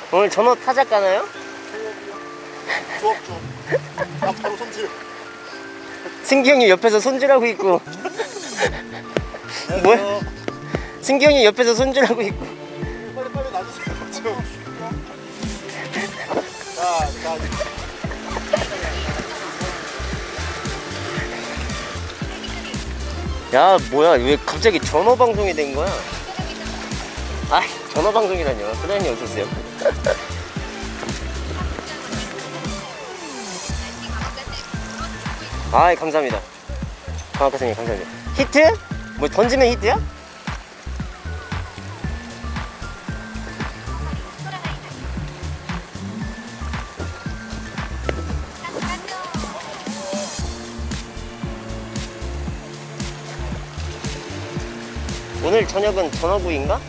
오늘 전어 타작 가나요? 주업. 나 바로 손질. 승기 형님 옆에서 손질하고 있고. 뭐야? 승기 형님 옆에서 손질하고 있고. 빨리 놔주세요. 자. 야, 뭐야? 왜 갑자기 전어 방송이 된 거야? 아, 전어 방송이라뇨. 소장님 어서 오세요. 아, 감사합니다. 강학과장님 감사합니다. 히트? 뭐 던지면 히트야? 오늘 저녁은 전어구이인가?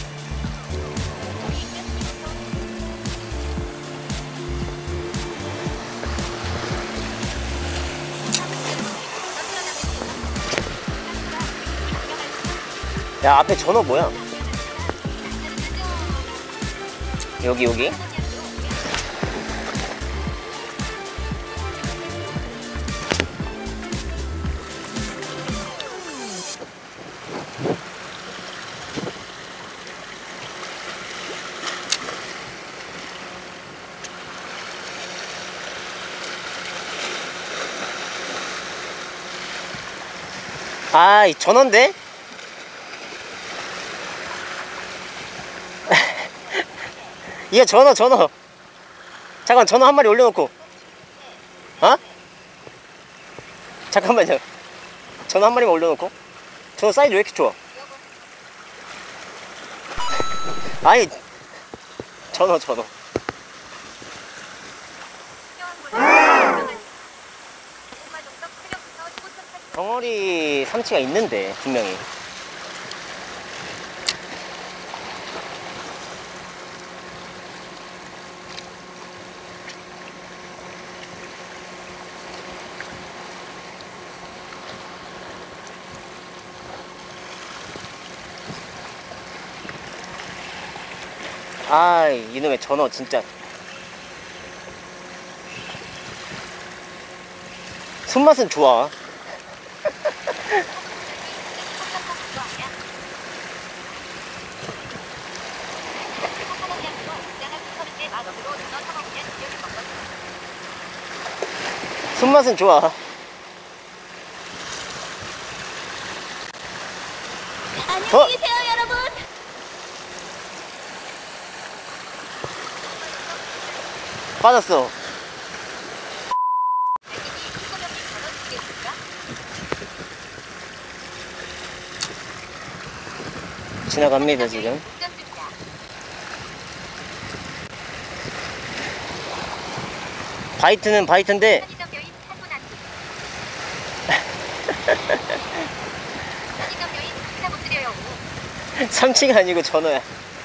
야, 앞에 전어 뭐야? 여기. 아, 이 전어인데? 이게 전어. 잠깐, 전어 한 마리 올려놓고. 어? 잠깐만요. 전어 한 마리만 올려놓고. 전어 사이즈 왜 이렇게 좋아? 아니, 전어. 덩어리 삼치가 있는데 분명히. 아, 이놈의 전어 진짜. 손맛은 좋아. 손맛은 좋아. 안녕히 계세요, 여러분. 빠졌어. 지나갑니다 지금. 바이트는 바이트인데 삼치가 아니고 전어야.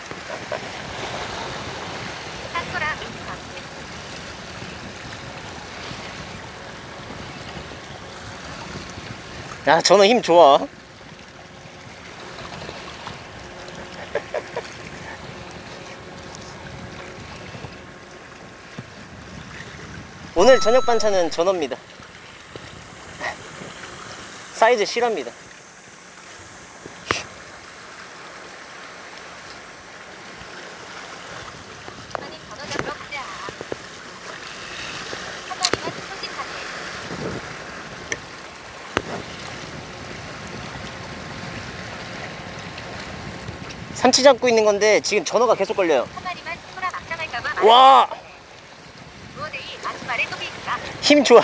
야, 전어 힘 좋아. 오늘 저녁 반찬은 전어입니다. 사이즈 실합니다. 삼치 잡고 있는 건데 지금 전어가 계속 걸려요. 와! 힘 좋아.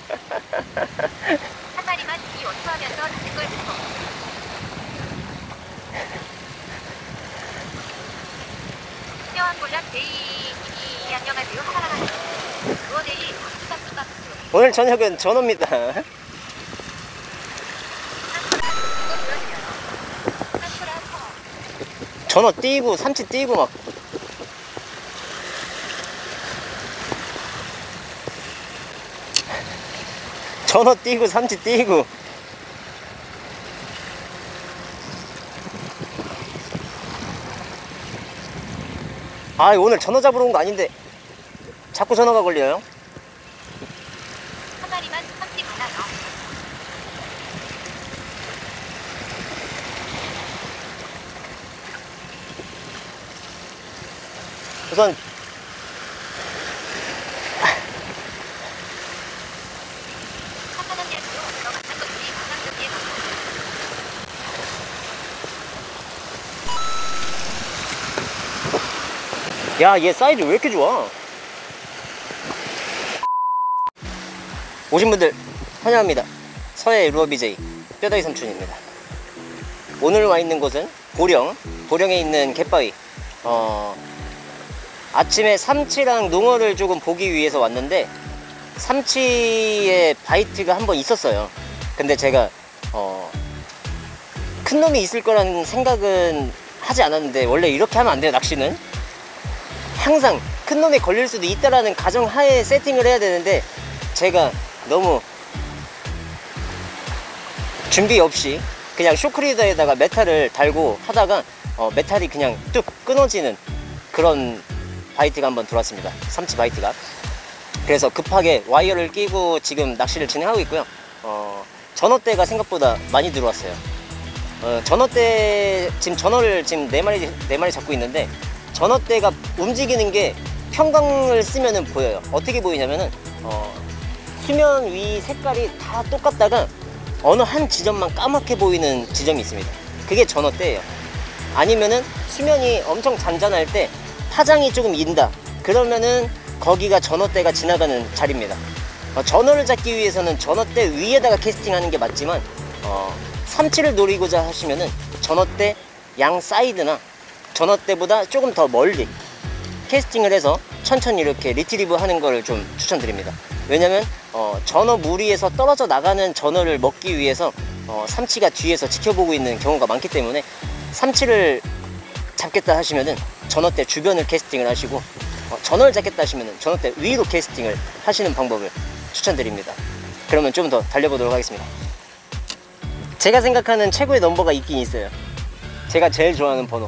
오늘 저녁은 전어입니다. 전어 띄고 삼치 띄고 막. 전어 띄고 삼치 띄고. 아, 오늘 전어 잡으러 온 거 아닌데 자꾸 전어가 걸려요. 한 마리만 30 하나. 우선 야, 얘 사이즈 왜 이렇게 좋아? 오신 분들 환영합니다. 서해 루어 BJ 뼈다귀 삼촌입니다. 오늘 와 있는 곳은 보령에 있는 갯바위. 아침에 삼치랑 농어를 조금 보기 위해서 왔는데 삼치에 바이트가 한 번 있었어요. 근데 제가 큰 놈이 있을 거라는 생각은 하지 않았는데, 원래 이렇게 하면 안 돼요. 낚시는 항상 큰 놈이 걸릴 수도 있다라는 가정하에 세팅을 해야 되는데, 제가 너무 준비 없이 그냥 쇼크리더에다가 메탈을 달고 하다가 메탈이 그냥 뚝 끊어지는 그런 바이트가 한번 들어왔습니다. 삼치 바이트가. 그래서 급하게 와이어를 끼고 지금 낚시를 진행하고 있고요. 전어대가 생각보다 많이 들어왔어요. 전어대, 지금 전어를 지금 4마리 잡고 있는데, 전어대가 움직이는 게 평광을 쓰면은 보여요. 어떻게 보이냐면은 수면 위 색깔이 다 똑같다가 어느 한 지점만 까맣게 보이는 지점이 있습니다. 그게 전어대예요. 아니면은 수면이 엄청 잔잔할 때 파장이 조금 인다, 그러면은 거기가 전어대가 지나가는 자리입니다. 전어를 잡기 위해서는 전어대 위에다가 캐스팅하는 게 맞지만, 삼치를 노리고자 하시면은 전어대 양 사이드나 전어대보다 조금 더 멀리 캐스팅을 해서 천천히 이렇게 리트리브 하는 걸 좀 추천드립니다. 왜냐면 전어 무리에서 떨어져 나가는 전어를 먹기 위해서 삼치가 뒤에서 지켜보고 있는 경우가 많기 때문에, 삼치를 잡겠다 하시면은 전어대 주변을 캐스팅을 하시고, 전어를 잡겠다 하시면은 전어대 위로 캐스팅을 하시는 방법을 추천드립니다. 그러면 좀 더 달려보도록 하겠습니다. 제가 생각하는 최고의 넘버가 있긴 있어요. 제가 제일 좋아하는 번호.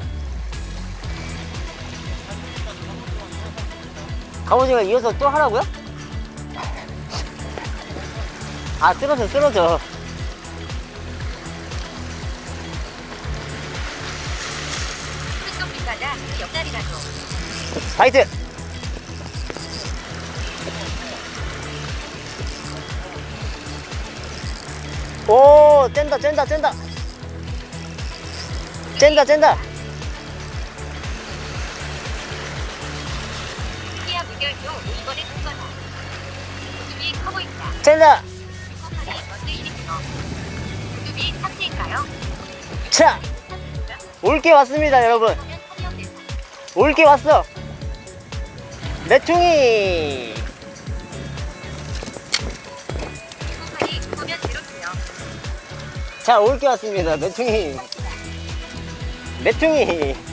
갑오징어 이어서 또 하라고요? 아, 쓰러져. 바이트! 오, 짠다. 피아 무결도 이번에 통과다. 구두비 커 보인다. 짠다! 컵팔이 먼저 일으켜. 구두비 탑재인가요? 자! 올게 왔습니다, 여러분. 올게 왔어. 메퉁이. 컵팔이 보면 괴롭고요. 자, 올게 왔습니다. 메퉁이.